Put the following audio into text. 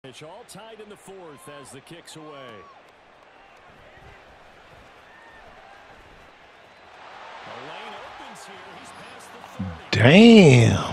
It's all tied in the fourth as the kick's away. The lane opens here. He's past the 30. Damn.